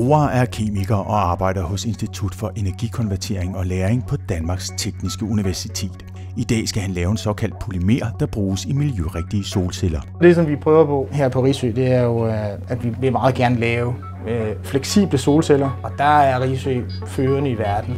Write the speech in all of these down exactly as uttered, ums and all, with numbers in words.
Roar er kemiker og arbejder hos Institut for Energikonvertering og Læring på Danmarks Tekniske Universitet. I dag skal han lave en såkaldt polymer, der bruges i miljørigtige solceller. Det, som vi prøver på her på Risø, det er jo, at vi vil meget gerne lave fleksible solceller, og der er Risø førende i verden.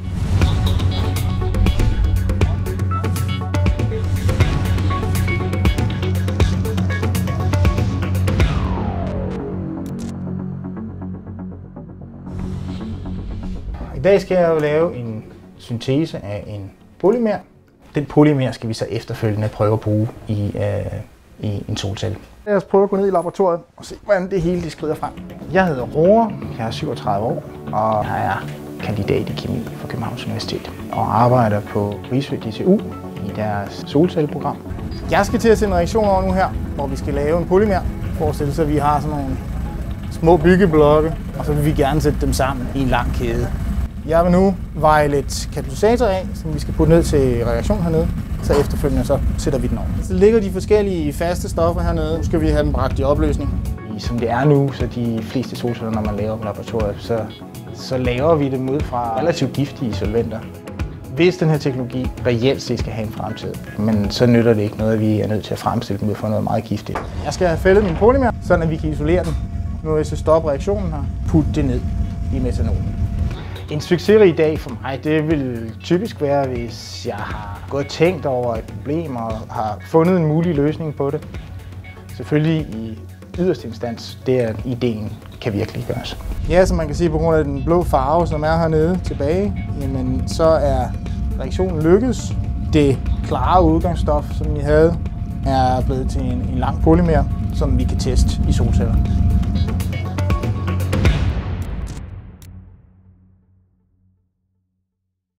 I dag skal jeg jo lave en syntese af en polymer. Den polymer skal vi så efterfølgende prøve at bruge i, øh, i en solcelle. Lad os prøve at gå ned i laboratoriet og se, hvordan det hele det skrider frem. Jeg hedder Roar, jeg er syvogtredive år, og jeg er kandidat i kemi fra Københavns Universitet og arbejder på Risø D T U i deres solcelleprogram. Jeg skal til at sende reaktioner over nu her, hvor vi skal lave en polymer. Forestil sig, at vi har sådan nogle små byggeblokke, og så vil vi gerne sætte dem sammen i en lang kæde. Jeg vil nu veje lidt katalysator af, som vi skal putte ned til reaktion hernede. Så efterfølgende så sætter vi den over. Så ligger de forskellige faste stoffer hernede. Nu skal vi have den bragt i opløsning. Som det er nu, så de fleste solceller, når man laver på laboratoriet, så, så laver vi dem ud fra relativt giftige solventer. Hvis den her teknologi reelt set skal have en fremtid, men så nytter det ikke noget, at vi er nødt til at fremstille dem ud fra noget meget giftigt. Jeg skal have fældet min polymer, så at vi kan isolere den. Nu vil jeg så stoppe reaktionen her, putte det ned i metanolen. En succesrig dag for mig, det vil typisk være, hvis jeg har gået og tænkt over et problem og har fundet en mulig løsning på det. Selvfølgelig i yderste instans, det er ideen kan virkelig gøres. Ja, som man kan se på grund af den blå farve, som er hernede tilbage, jamen, så er reaktionen lykkedes. Det klare udgangsstof, som vi havde, er blevet til en, en lang polymer, som vi kan teste i solceller.